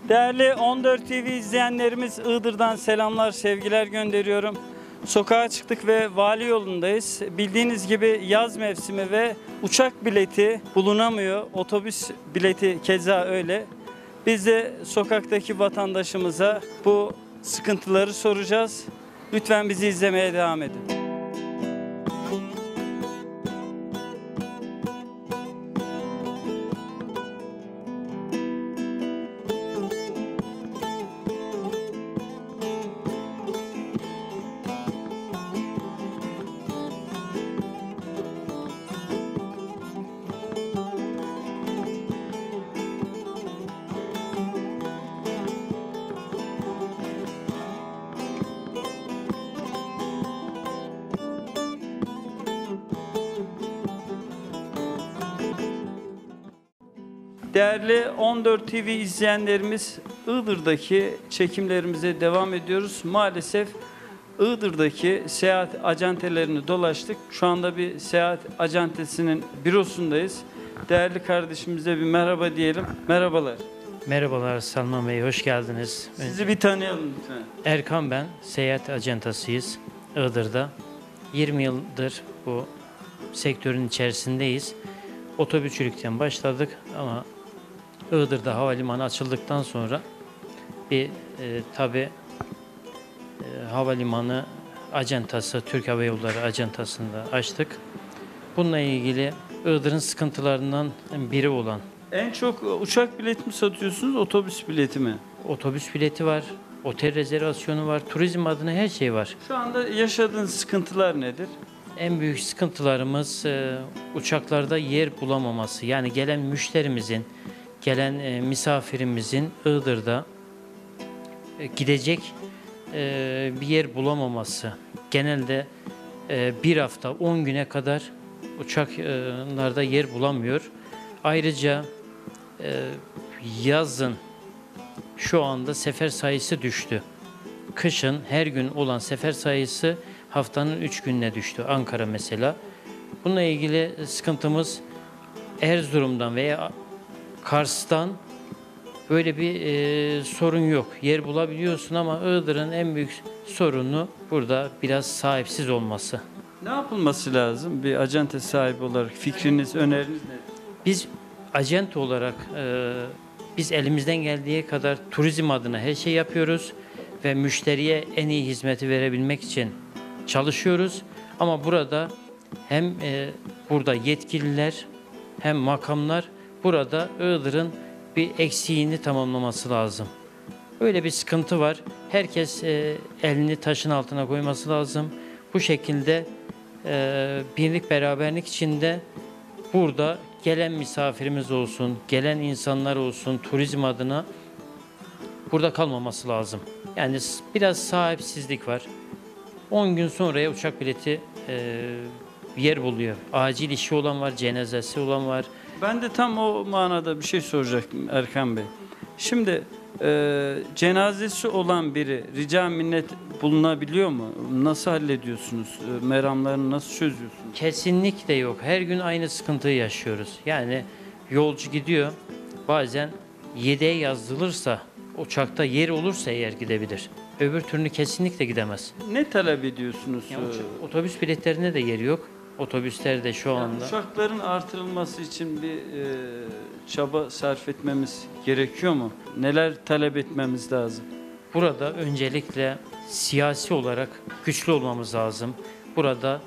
Değerli 14 TV izleyenlerimiz, Iğdır'dan selamlar, sevgiler gönderiyorum. Sokağa çıktık ve Vali yolundayız. Bildiğiniz gibi yaz mevsimi ve uçak bileti bulunamıyor. Otobüs bileti keza öyle. Biz de sokaktaki vatandaşımıza bu sıkıntıları soracağız. Lütfen bizi izlemeye devam edin. Değerli 14 TV izleyenlerimiz, Iğdır'daki çekimlerimize devam ediyoruz. Maalesef Iğdır'daki seyahat acentelerini dolaştık. Şu anda bir seyahat acentesinin bürosundayız. Değerli kardeşimize bir merhaba diyelim. Merhabalar. Merhabalar Salman Bey, hoş geldiniz. Sizi bir tanıyalım lütfen. Erkan ben, seyahat acentasıyız Iğdır'da. 20 yıldır bu sektörün içerisindeyiz. Otobüsçülükten başladık ama Iğdır'da havalimanı açıldıktan sonra bir havalimanı acentası, Türk Hava Yolları acentasında açtık. Bununla ilgili Iğdır'ın sıkıntılarından biri olan En çok uçak bileti mi satıyorsunuz, otobüs bileti mi? otobüs bileti var, otel rezervasyonu var, turizm adına her şey var. Şu anda yaşadığınız sıkıntılar nedir? En büyük sıkıntılarımız uçaklarda yer bulamaması. Yani gelen müşterimizin, gelen misafirimizin Iğdır'da gidecek bir yer bulamaması. Genelde bir hafta, 10 güne kadar uçaklarda yer bulamıyor. Ayrıca yazın şu anda sefer sayısı düştü. Kışın her gün olan sefer sayısı haftanın 3 gününe düştü. Ankara mesela. Bununla ilgili sıkıntımız Erzurum'dan veya Kars'tan böyle bir sorun yok. Yer bulabiliyorsun ama Iğdır'ın en büyük sorunu burada biraz sahipsiz olması. Ne yapılması lazım? Bir acente sahibi olarak fikriniz, öneriniz nedir? Biz acente olarak biz elimizden geldiği kadar turizm adına her şey yapıyoruz ve müşteriye en iyi hizmeti verebilmek için çalışıyoruz. Ama burada hem burada yetkililer hem makamlar burada Iğdır'ın bir eksiğini tamamlaması lazım. Öyle bir sıkıntı var. Herkes elini taşın altına koyması lazım. Bu şekilde birlik beraberlik içinde burada gelen misafirimiz olsun, gelen insanlar olsun turizm adına burada kalmaması lazım. Yani biraz sahipsizlik var. 10 gün sonraya uçak bileti yer buluyor. Acil işi olan var, cenazesi olan var. Ben de tam o manada bir şey soracaktım Erkan Bey. Şimdi cenazesi olan biri rica minnet bulunabiliyor mu? Nasıl hallediyorsunuz? Meramlarını nasıl çözüyorsunuz? Kesinlikle yok. Her gün aynı sıkıntıyı yaşıyoruz. Yani yolcu gidiyor. Bazen yedeğe yazdırılırsa, uçakta yer olursa eğer gidebilir. Öbür türlü kesinlikle gidemez. Ne talep ediyorsunuz? Yani otobüs biletlerinde de yeri yok. Otobüslerde şu anda. Uçakların artırılması için bir çaba sarf etmemiz gerekiyor mu? Neler talep etmemiz lazım? Burada öncelikle siyasi olarak güçlü olmamız lazım. Burada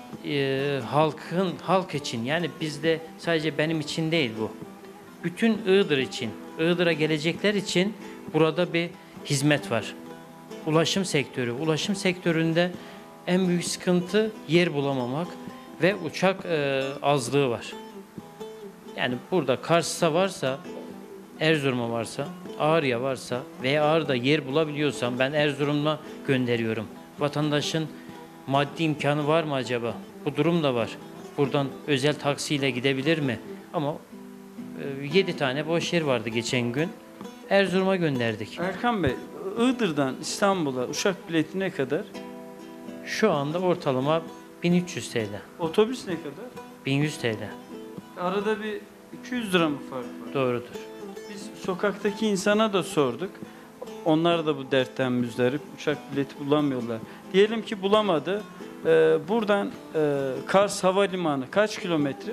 halk için, yani bizde sadece benim için değil bu. Bütün Iğdır için, Iğdır'a gelecekler için burada bir hizmet var. Ulaşım sektörü. Ulaşım sektöründe en büyük sıkıntı yer bulamamak ve uçak azlığı var. Yani burada Kars'ta varsa, Erzurum'a varsa, Ağrı'ya varsa veya Ağrı'da yer bulabiliyorsam ben Erzurum'a gönderiyorum. Vatandaşın maddi imkanı var mı acaba? Bu durum da var. Buradan özel taksiyle gidebilir mi? Ama 7 tane boş yer vardı geçen gün. Erzurum'a gönderdik. Erkan Bey, Iğdır'dan İstanbul'a uçak bileti ne kadar? Şu anda ortalama 1300 TL. Otobüs ne kadar? 1100 TL. Arada bir 200 lira mı fark var? Doğrudur. Biz sokaktaki insana da sorduk. Onlar da bu dertten müzdarip. Uçak bileti bulamıyorlar. Diyelim ki bulamadı. Buradan Kars Havalimanı kaç kilometre?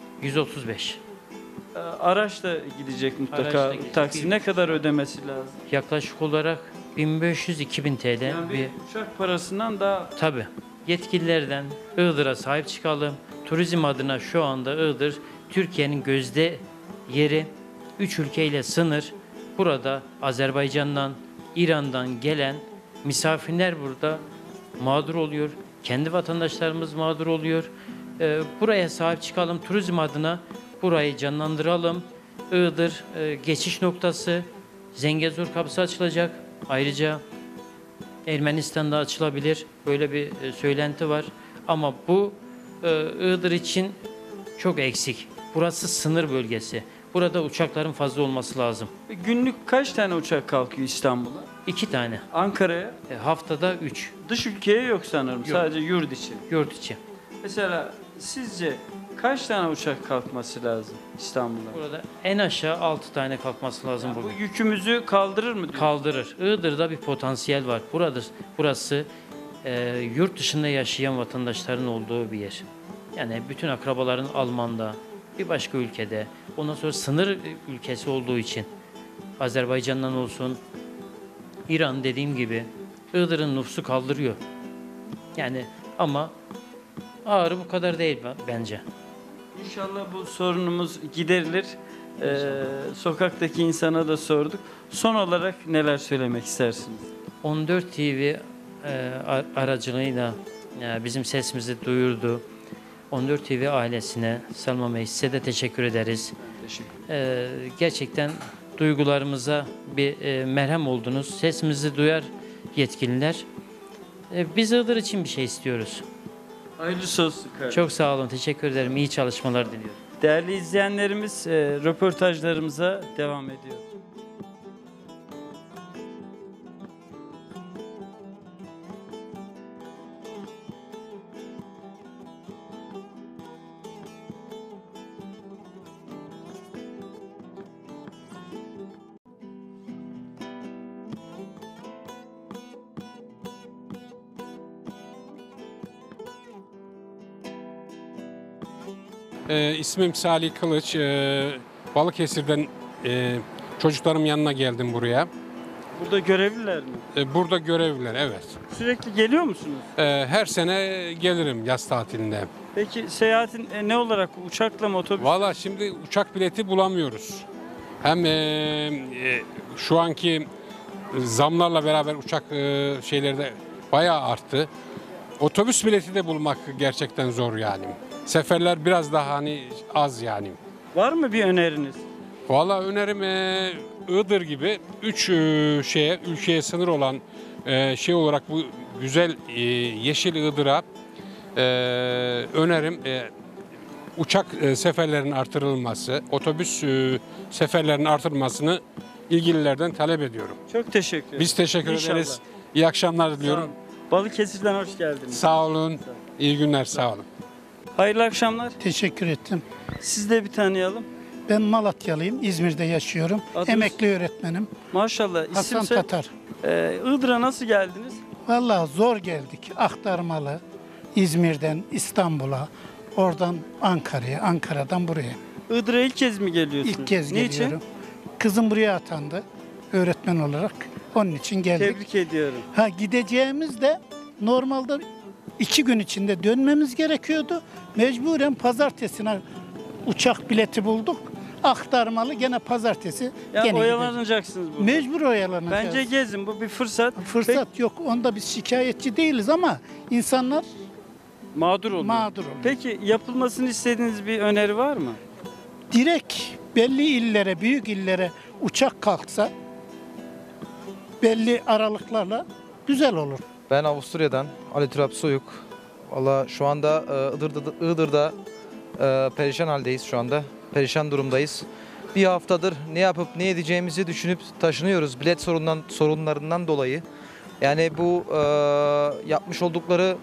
135. Araçla gidecek mutlaka. Araçla gidecek. Taksi ne kadar ödemesi lazım? Yaklaşık olarak 1500-2000 TL Yani bir bir uçak parasından daha tabii. Yetkililerden Iğdır'a sahip çıkalım. Turizm adına şu anda Iğdır Türkiye'nin gözde yeri. 3 ülkeyle sınır. Burada Azerbaycan'dan, İran'dan gelen misafirler burada mağdur oluyor. Kendi vatandaşlarımız mağdur oluyor. Buraya sahip çıkalım. Turizm adına burayı canlandıralım. Iğdır geçiş noktası. Zengezur kapısı açılacak. Ayrıca Ermenistan'da açılabilir. Böyle bir söylenti var. Ama bu Iğdır için çok eksik. Burası sınır bölgesi. Burada uçakların fazla olması lazım. günlük kaç tane uçak kalkıyor İstanbul'a? 2 tane. Ankara'ya? Haftada 3. Dış ülkeye yok sanırım. Yok. Sadece yurt içi. Yurt içi. Mesela sizce kaç tane uçak kalkması lazım İstanbul'a? Burada en aşağı 6 tane kalkması lazım Bu bugün. yükümüzü kaldırır mı diyor? Kaldırır. Iğdır'da bir potansiyel var. Burası yurt dışında yaşayan vatandaşların olduğu bir yer. Yani bütün akrabaların Alman'da, bir başka ülkede. Ondan sonra sınır ülkesi olduğu için Azerbaycan'dan olsun, İran dediğim gibi Iğdır'ın nüfusu kaldırıyor. Yani ama ağrı bu kadar değil bence. İnşallah bu sorunumuz giderilir. Sokaktaki insana da sorduk. Son olarak neler söylemek istersiniz? 14 TV aracılığıyla bizim sesimizi duyurdu. 14 TV ailesine, Selma Bey size de teşekkür ederiz. Teşekkür Gerçekten duygularımıza bir merhem oldunuz. Sesimizi duyar yetkililer. Biz Iğdır için bir şey istiyoruz. Hayırlısı olsun kardeşim. Çok sağ olun, teşekkür ederim. İyi çalışmalar diliyorum. Değerli izleyenlerimiz, röportajlarımıza devam ediyor. İsmim Salih Kılıç. Balıkesir'den çocuklarım yanına geldim buraya. Burada görevliler mi? Burada görevliler, evet. Sürekli geliyor musunuz? Her sene gelirim yaz tatilinde. Peki seyahatin ne olarak uçakla mı otobüs? Valla şimdi uçak bileti bulamıyoruz. Hem şu anki zamlarla beraber uçak şeyleri de bayağı arttı. Otobüs bileti de bulmak gerçekten zor yani. Seferler biraz daha hani az yani. Var mı bir öneriniz? Valla önerim Iğdır gibi 3 ülkeye sınır olan şey olarak bu güzel yeşil Iğdır'a önerim uçak seferlerinin artırılması, otobüs seferlerinin artırılmasını ilgililerden talep ediyorum. Çok teşekkür ederim. Biz teşekkür İnşallah. ederiz. İyi akşamlar Sağ diliyorum. olun. Balıkesir'den hoş geldiniz. Sağ olun. İyi günler. Sağ olun. Hayırlı akşamlar. Teşekkür ettim. Siz de bir tanıyalım. Ben Malatyalıyım, İzmir'de yaşıyorum. Adınız? Emekli öğretmenim. Maşallah. Hasan İsimse, Tatar. Iğdır'a nasıl geldiniz? Vallahi zor geldik. Aktarmalı. İzmir'den İstanbul'a, oradan Ankara'ya, Ankara'dan buraya. Iğdır'a ilk kez mi geliyorsunuz? İlk kez Niçin? geliyorum. Kızım buraya atandı öğretmen olarak. Onun için geldik. Tebrik ediyorum. Ha gideceğimiz de normalde 2 gün içinde dönmemiz gerekiyordu. Mecburen pazartesine uçak bileti bulduk. Aktarmalı gene pazartesi. Ya gene oyalanacaksınız burada. Mecbur oyalanacağız. Bence gezin, bu bir fırsat. Fırsat yok. Onda biz şikayetçi değiliz ama insanlar Mağdur oluyor. mağdur oluyor. Peki yapılmasını istediğiniz bir öneri var mı? Direkt belli illere, büyük illere uçak kalksa belli aralıklarla güzel olur. Ben Avusturya'dan Ali Turap Soyuk. Valla şu anda Iğdır'da perişan haldeyiz şu anda. Perişan durumdayız. Bir haftadır ne yapıp ne edeceğimizi düşünüp taşınıyoruz bilet sorunlarından dolayı. Yani bu yapmış oldukları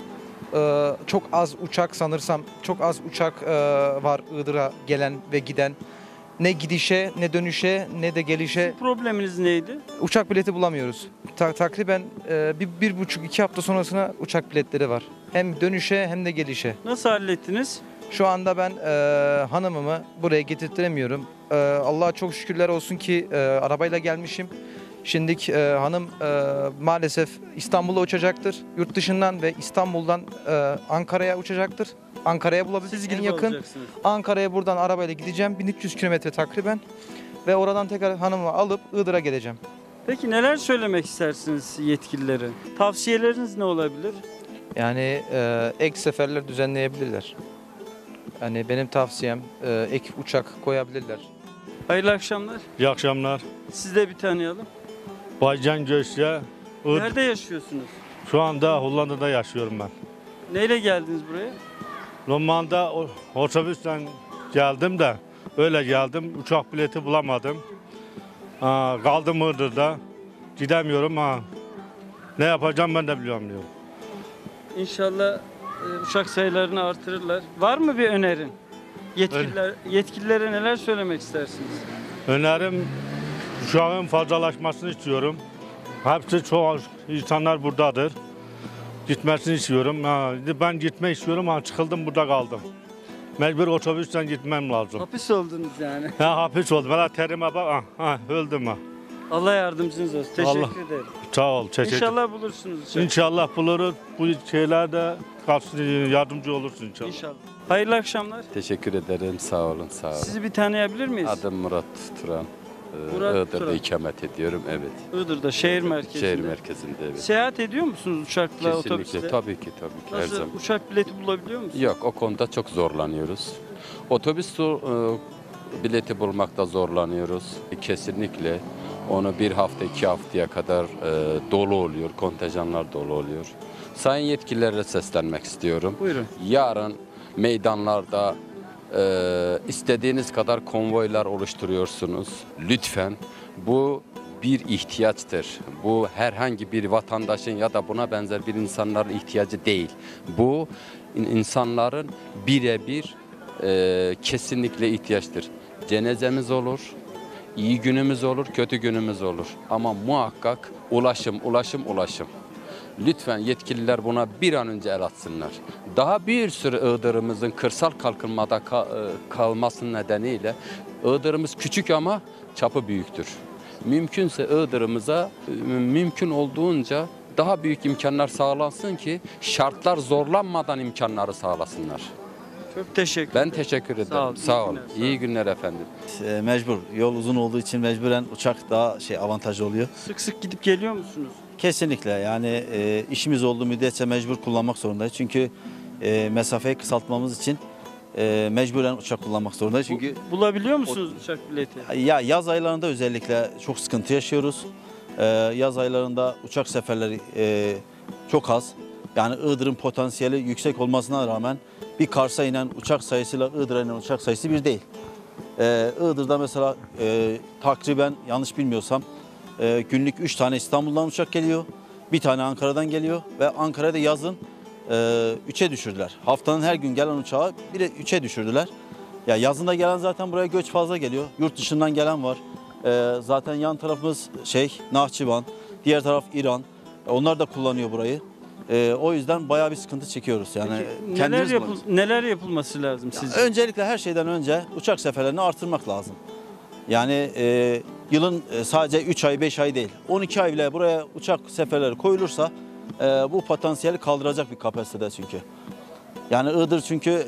çok az uçak sanırsam çok az uçak var Iğdır'a gelen ve giden. ne gidişe, ne dönüşe, ne de gelişe Probleminiz neydi? uçak bileti bulamıyoruz. Takriben 1,5-2 hafta sonrasına uçak biletleri var. Hem dönüşe hem de gelişe. Nasıl hallettiniz? Şu anda ben hanımımı buraya getirtiremiyorum. Allah'a çok şükürler olsun ki arabayla gelmişim. Şimdi hanım maalesef İstanbul'a uçacaktır. Yurt dışından ve İstanbul'dan Ankara'ya uçacaktır. Ankara'ya Siz bulabildiğiniz en gidip yakın. alacaksınız. Ankara'ya buradan arabayla gideceğim. 1300 kilometre takriben. Ve oradan tekrar hanımı alıp Iğdır'a geleceğim. Peki neler söylemek istersiniz yetkililere? Tavsiyeleriniz ne olabilir? Yani ek seferler düzenleyebilirler. Yani benim tavsiyem ek uçak koyabilirler. Hayırlı akşamlar. İyi akşamlar. Siz de bir tanıyalım. Baycan Göççe. Nerede yaşıyorsunuz? Şu anda Hollanda'da yaşıyorum ben. Neyle geldiniz buraya? Normalde otobüsten geldim de öyle geldim. Uçak bileti bulamadım. Kaldım Iğdır'da. Gidemiyorum ha. Ne yapacağım ben de bilmiyorum. İnşallah uçak sayılarını artırırlar. Var mı bir önerin? Yetkililere neler söylemek istersiniz? Önerim uçağın fazlalaşmasını istiyorum. Hepsi çok insanlar buradadır. Gitmesini istiyorum. Ben gitmek istiyorum ama çıkıldım burada kaldım. Mecbur otobüsten gitmem lazım. Hapis oldunuz yani. Hapis oldum. Bana terime bak. Öldüm ha. Allah yardımcınız olsun. Teşekkür Allah. ederim. Sağ ol. Teşekkür. İnşallah bulursunuz. uçak. İnşallah buluruz. Bu şeylerde yardımcı olursun inşallah. İnşallah. Hayırlı akşamlar. Teşekkür ederim. Sağ olun, sağ olun. Sizi bir tanıyabilir miyiz? Adım Murat Turan. Murat Iğdır'da Turan. ikamet ediyorum. Evet. Iğdır'da, şehir merkezinde. Şehir merkezinde evet. Seyahat ediyor musunuz uçakla, Kesinlikle. otobüsle? Tabii ki, her Nasıl? zaman. Uçak bileti bulabiliyor musunuz? Yok, o konuda çok zorlanıyoruz. Otobüs bileti bulmakta zorlanıyoruz. Kesinlikle. Onu bir hafta, 2 haftaya kadar dolu oluyor. Kontenjanlar dolu oluyor. Sayın yetkililere seslenmek istiyorum. Buyurun. Yarın meydanlarda istediğiniz kadar konvoylar oluşturuyorsunuz. Lütfen bu bir ihtiyaçtır. Bu herhangi bir vatandaşın ya da buna benzer bir insanların ihtiyacı değil. Bu insanların birebir kesinlikle ihtiyaçtır. Cenazemiz olur, iyi günümüz olur, kötü günümüz olur. Ama muhakkak ulaşım. Lütfen yetkililer buna bir an önce el atsınlar. Daha bir sürü Iğdır'ımızın kırsal kalkınmada kalması nedeniyle Iğdır'ımız küçük ama çapı büyüktür. Mümkünse Iğdır'ımıza mümkün olduğunca daha büyük imkanlar sağlansın ki şartlar zorlanmadan imkanları sağlasınlar. Çok teşekkür Ben teşekkür ederim. Sağ ol, Sağ ol. iyi günler, sağ ol. İyi günler efendim. Mecbur. Yol uzun olduğu için mecburen uçak daha avantajlı oluyor. Sık sık gidip geliyor musunuz? Kesinlikle yani işimiz olduğu müddetçe mecbur kullanmak zorundayız. Çünkü mesafeyi kısaltmamız için mecburen uçak kullanmak zorundayız. Çünkü Bulabiliyor musunuz uçak bileti? ya yaz aylarında özellikle çok sıkıntı yaşıyoruz. Yaz aylarında uçak seferleri çok az. Yani Iğdır'ın potansiyeli yüksek olmasına rağmen bir Kars'a inen uçak sayısıyla Iğdır'a inen uçak sayısı bir değil. Iğdır'da mesela takriben yanlış bilmiyorsam günlük 3 tane İstanbul'dan uçak geliyor. Bir tane Ankara'dan geliyor ve Ankara'da yazın 3'e düşürdüler. Haftanın her gün gelen uçağı 3'e düşürdüler. Ya yazında gelen zaten buraya göç fazla geliyor. Yurt dışından gelen var. Zaten yan tarafımız Nahçıvan, diğer taraf İran. Onlar da kullanıyor burayı. O yüzden bayağı bir sıkıntı çekiyoruz. Yani Peki, kendimiz neler yapılması lazım sizce? Öncelikle her şeyden önce uçak seferlerini artırmak lazım. Yani yılın sadece 3 ay 5 ay değil 12 ay bile buraya uçak seferleri koyulursa bu potansiyeli kaldıracak bir kapasitede çünkü. Yani Iğdır çünkü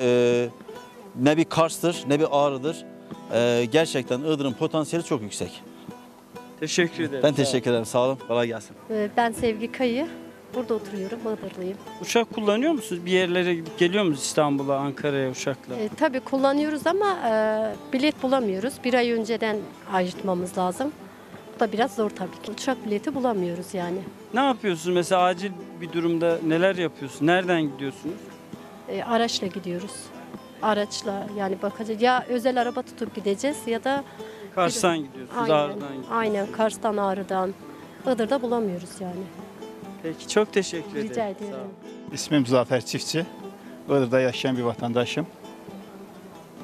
ne bir Kars'tır ne bir Ağrı'dır. Gerçekten Iğdır'ın potansiyeli çok yüksek. Teşekkür ederim. Ben teşekkür ederim. Sağ olun. Kolay gelsin. Ben Sevgi Kayı. Burada oturuyorum, Iğdırlıyım. Uçak kullanıyor musunuz? Bir yerlere gidip geliyor musunuz İstanbul'a, Ankara'ya uçakla? Tabii kullanıyoruz ama bilet bulamıyoruz. Bir ay önceden ayırtmamız lazım. Bu da biraz zor tabii ki. Uçak bileti bulamıyoruz yani. Ne yapıyorsunuz mesela acil bir durumda neler yapıyorsunuz? Nereden gidiyorsunuz? Araçla gidiyoruz. Araçla yani bakacağız. Ya özel araba tutup gideceğiz ya da Kars'tan gidiyorsunuz, aynen, Ağrı'dan gidiyorsunuz. aynen Kars'tan Ağrı'dan. Iğdır'da bulamıyoruz yani. Peki çok teşekkür ederim. Rica Sağ ederim. olun. İsmim Zafer Çiftçi. Iğdır'da yaşayan bir vatandaşım.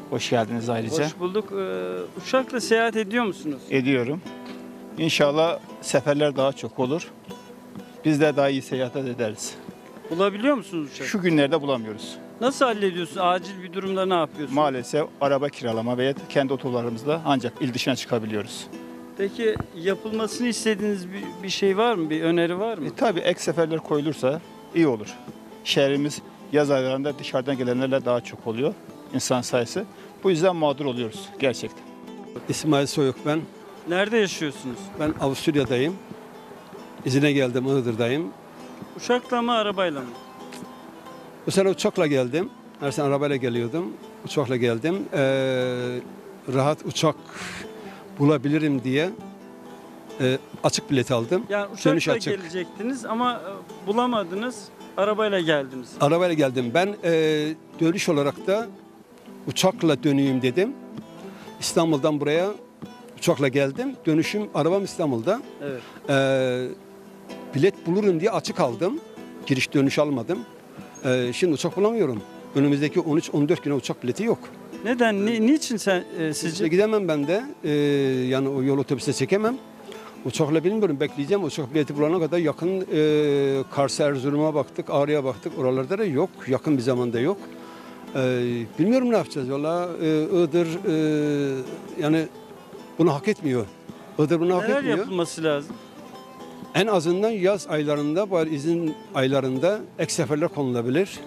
Hoş geldiniz ayrıca. Hoş bulduk. Uçakla seyahat ediyor musunuz? Ediyorum. İnşallah seferler daha çok olur. Biz de daha iyi seyahat ederiz. Bulabiliyor musunuz uçak? Şu günlerde bulamıyoruz. Nasıl hallediyorsunuz? Acil bir durumda ne yapıyorsunuz? Maalesef araba kiralama veya kendi otolarımızla ancak il dışına çıkabiliyoruz. Peki yapılmasını istediğiniz bir şey var mı? Bir öneri var mı? Tabii ek seferler koyulursa iyi olur. Şehrimiz yaz aylarında dışarıdan gelenlerle daha çok oluyor insan sayısı. Bu yüzden mağdur oluyoruz gerçekten. İsmail Soyuk ben. Nerede yaşıyorsunuz? Ben Avusturya'dayım. İzine geldim, Iğdır'dayım. Uçakla mı arabayla mı? Bu sene uçakla geldim. Her sene arabayla geliyordum. Uçakla geldim. Rahat uçak bulabilirim diye açık bilet aldım. Yani Dönüş uçakla açık. gelecektiniz ama bulamadınız. Arabayla geldiniz. Arabayla geldim. Ben dönüş olarak da uçakla döneyim dedim. İstanbul'dan buraya uçakla geldim. Dönüşüm arabam İstanbul'da. Evet. Bilet bulurum diye açık aldım. Giriş dönüş almadım. Şimdi uçak bulamıyorum. Önümüzdeki 13-14 güne uçak bileti yok. Neden? Niçin sizce? Sizce gidemem ben de. Yani o yol otobüse çekemem. Uçakla bilmiyorum, bekleyeceğim. Uçak bileti bulana kadar yakın Kars, Erzurum'a baktık, Ağrı'ya baktık. Oralarda da yok. Yakın bir zamanda yok. Bilmiyorum ne yapacağız. Valla Iğdır yani bunu hak etmiyor. Iğdır bunu hak Neler etmiyor. yapılması lazım? En azından yaz aylarında, bari izin aylarında ek seferler konulabilir.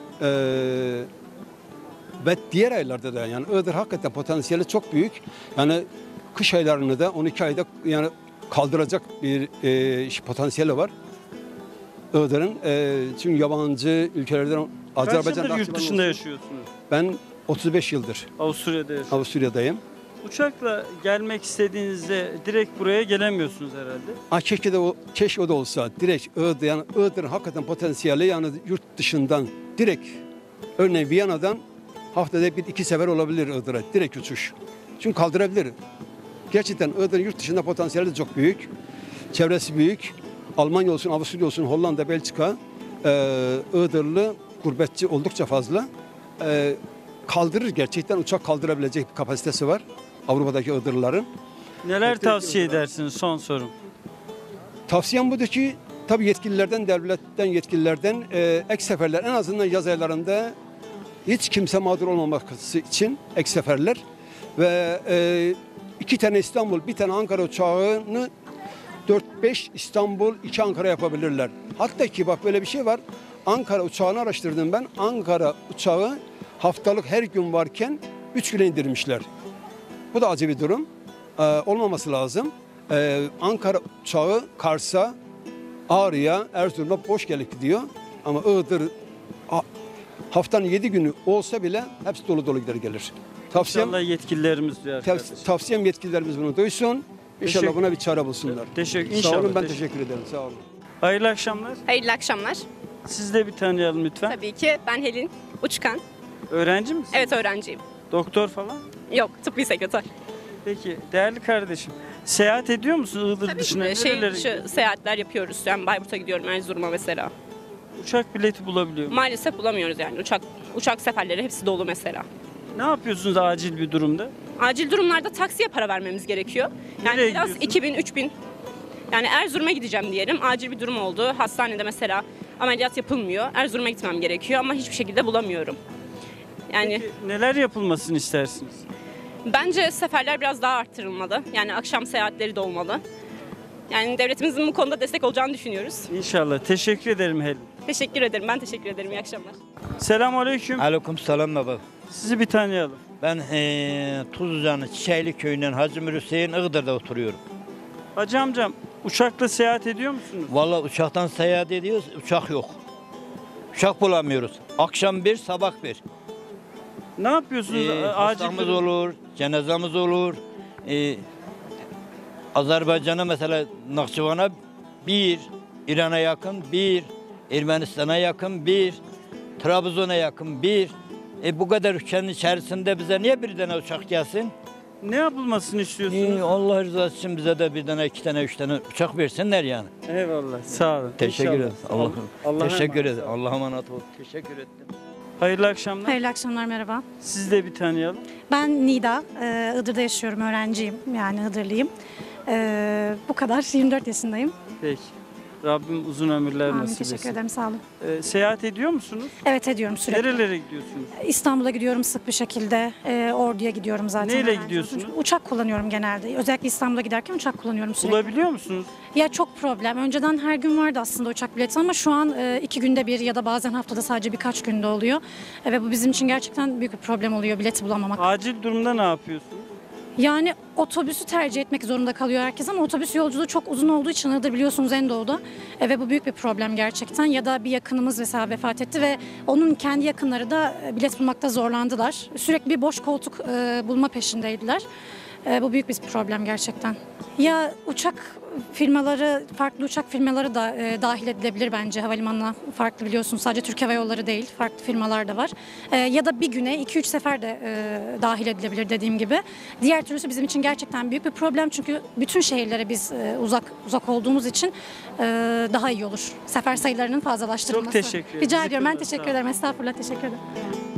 Ve diğer aylarda da yani Iğdır hakikaten potansiyeli çok büyük. Yani kış aylarını da 12 ayda yani kaldıracak bir potansiyeli var. Iğdır'ın çünkü yabancı ülkelerden Kaç Azerbaycan'da yıldır yurt dışında yaşıyorsunuz? Ben 35 yıldır Avusturya'da yaşıyorsunuz. Avusturya'dayım. Uçakla gelmek istediğinizde direkt buraya gelemiyorsunuz herhalde. Keşke o da olsa direkt Iğdır, yani Iğdır'ın hakikaten potansiyeli yani yurt dışından direkt örneğin Viyana'dan haftada 1-2 sefer olabilir Iğdır'a direkt uçuş. Çünkü kaldırabilir. Gerçekten Iğdır'ın yurt dışında potansiyeli de çok büyük. Çevresi büyük. Almanya olsun, Avusturya olsun, Hollanda, Belçika Iğdırlı gurbetçi oldukça fazla. Kaldırır, gerçekten uçak kaldırabilecek bir kapasitesi var Avrupa'daki Iğdırlıların. Neler tavsiye edersiniz? Son sorum. Tavsiyem budur ki tabii yetkililerden, devletten yetkililerden ek seferler en azından yaz aylarında hiç kimse mağdur olmaması için ek seferler ve 2 tane İstanbul, 1 tane Ankara uçağını 4-5 İstanbul, 2 Ankara yapabilirler. Hatta ki bak böyle bir şey var. Ankara uçağını araştırdım ben. Ankara uçağı haftalık her gün varken 3 güne indirmişler. Bu da acı bir durum. Olmaması lazım. Ankara uçağı Kars'a, Ağrı'ya, Erzurum'a boş gelip gidiyor. Ama Iğdır haftanın 7 günü olsa bile hepsi dolu dolu gider gelir. İnşallah yetkililerimiz duyar. Tavsiyem yetkililerimiz bunu duysun. İnşallah buna bir çare bulsunlar. İnşallah. Sağ olun, ben teşekkür ederim. Sağ olun. Hayırlı akşamlar. Hayırlı akşamlar. Siz de bir tanıyalım lütfen. Tabii ki ben Helin Uçkan. Öğrenci misiniz? Evet, öğrenciyim. Doktor falan? Yok, tıbbi sekreter. Peki değerli kardeşim, seyahat ediyor musun Iğdır Tabii dışına? ki Nerelere seyahatler yapıyoruz. Yani Bayburt'a gidiyorum, Erzurum'a mesela. Uçak bileti bulabiliyor musun? Maalesef bulamıyoruz yani. Uçak seferleri hepsi dolu mesela. Ne yapıyorsunuz acil bir durumda? Acil durumlarda taksiye para vermemiz gerekiyor. Yani Nereye biraz gidiyorsun? 2000, 3000. Yani Erzurum'a gideceğim diyelim. Acil bir durum oldu. Hastanede mesela ameliyat yapılmıyor. Erzurum'a gitmem gerekiyor ama hiçbir şekilde bulamıyorum. Yani Peki neler yapılmasını istersiniz? bence seferler biraz daha arttırılmalı. Yani akşam seyahatleri de olmalı. Yani devletimizin bu konuda destek olacağını düşünüyoruz. İnşallah. Teşekkür ederim Helin. Teşekkür ederim. Ben teşekkür ederim. İyi akşamlar. Selamünaleyküm. Aleykümselam baba. Sizi bir tanıyalım. Ben Tuzlucan'ın Çiçekli köyünden Hacı Mür Hüseyin Iğdır'da oturuyorum. Hacı amcam, uçakla seyahat ediyor musunuz? Vallahi uçaktan seyahat ediyoruz, uçak yok. Uçak bulamıyoruz. Akşam bir, sabah bir. Ne yapıyorsunuz? Acil Hastamız durum. olur, cenazemiz olur. Azerbaycan'a mesela Nakçıvan'a bir, İran'a yakın bir, Ermenistan'a yakın bir, Trabzon'a yakın bir. Bu kadar ülkenin içerisinde bize niye bir tane uçak gelsin? Ne yapılmasını istiyorsunuz? Allah rızası için bize de bir tane, 2 tane, 3 tane uçak versinler yani. Eyvallah. Sağ olun. Teşekkür İnşallah. ederim. Allah'a Teşekkür emanet ederim. Allah'a emanet ol. Teşekkür ettim. Hayırlı akşamlar. Hayırlı akşamlar, merhaba. Sizi de bir tanıyalım. Ben Nida, Iğdır'da yaşıyorum, öğrenciyim. Yani Iğdırlıyım. Bu kadar, 24 yaşındayım. Peki. Rabbim uzun ömürler Amin, nasip etsin. teşekkür ederim, sağ olun. Seyahat ediyor musunuz? Evet, ediyorum sürekli. Nerelere gidiyorsunuz? İstanbul'a gidiyorum sık bir şekilde. Ordu'ya gidiyorum zaten. Neyle öğrenci gidiyorsunuz? olduğum için. Uçak kullanıyorum genelde. Özellikle İstanbul'a giderken uçak kullanıyorum sürekli. Bulabiliyor musunuz? Ya çok problem. Önceden her gün vardı aslında uçak bileti ama şu an 2 günde bir ya da bazen haftada sadece birkaç günde oluyor. Ve bu bizim için gerçekten büyük bir problem oluyor, bileti bulamamak. Acil durumda ne yapıyorsunuz? Yani otobüsü tercih etmek zorunda kalıyor herkes ama otobüs yolculuğu çok uzun olduğu için Iğdır biliyorsunuz en doğuda ve bu büyük bir problem gerçekten. Ya da bir yakınımız mesela vefat etti ve onun kendi yakınları da bilet bulmakta zorlandılar. Sürekli bir boş koltuk bulma peşindeydiler. Bu büyük bir problem gerçekten. Ya uçak firmaları, farklı uçak firmaları da dahil edilebilir bence havalimanına. Farklı biliyorsunuz, sadece Türk Hava Yolları değil, farklı firmalar da var. Ya da bir güne 2-3 sefer de dahil edilebilir dediğim gibi. Diğer türlüsü bizim için gerçekten büyük bir problem çünkü bütün şehirlere biz uzak olduğumuz için daha iyi olur. Sefer sayılarının fazlalaştırılması. Çok teşekkür ederim. Rica ediyorum, ben teşekkür ederim. Estağfurullah, teşekkür ederim.